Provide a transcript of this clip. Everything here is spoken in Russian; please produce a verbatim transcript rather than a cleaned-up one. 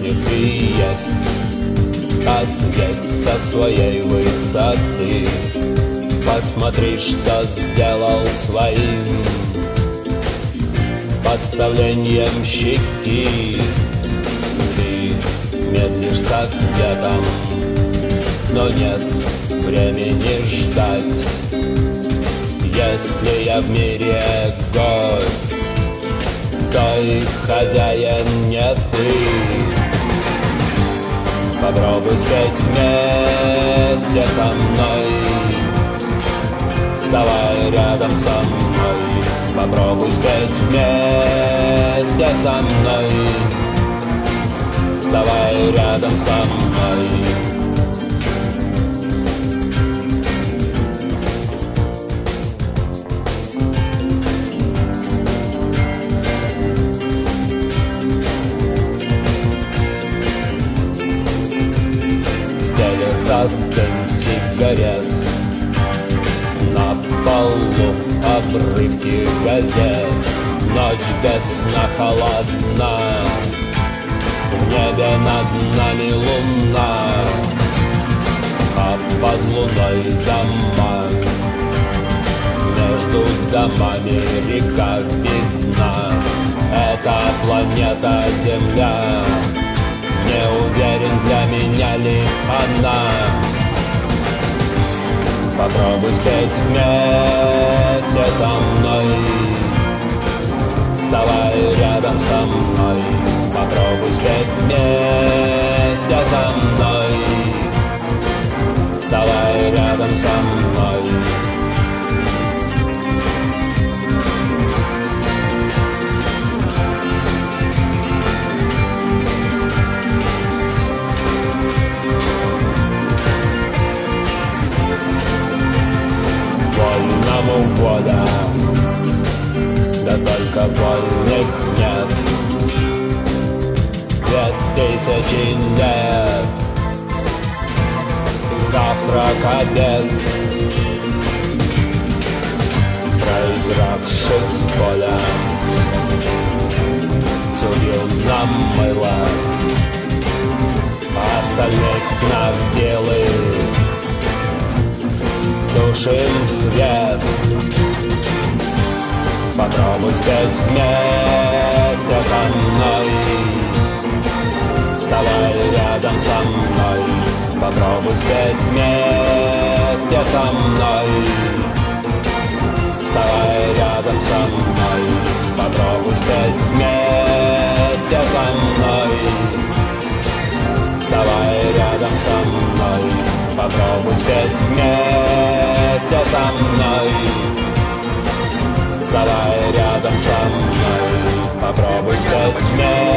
ценит и есть ответь со своей высоты. Посмотри, что сделал своим подставлением щеки. Ты медлишь с ответом, но нет времени ждать. Если я в мире гость, то и хозяин не ты. Попробуй спеть вместе со мной, вставай рядом со мной. Попробуй спеть вместе со мной, вставай рядом со мной. Стелется дым сигарет, на полу обрывки газет. Ночь без сна холодна, в небе над нами луна, а под луной дома. Между домами река видна, это планета Земля. Не уверен, для меня ли она. Попробуй спеть вместе со мной, вставай рядом со мной. Попробуй спеть вместе со мной, вставай рядом со мной. Вольному воля, да только вольных нет. Две тысячи лет, завтрак, обед, проигравших с поля судью нам мыло, остальных на вилы. Тушим свет, попробуй спеть вместе со мной, вставай рядом со мной. Попробуй спеть вместе со мной, вставай рядом со мной. Попробуй спеть вместе со мной, вставай рядом со мной. Попробуй спеть вместе со мной, вставай рядом со мной. Попробуй спеть вместе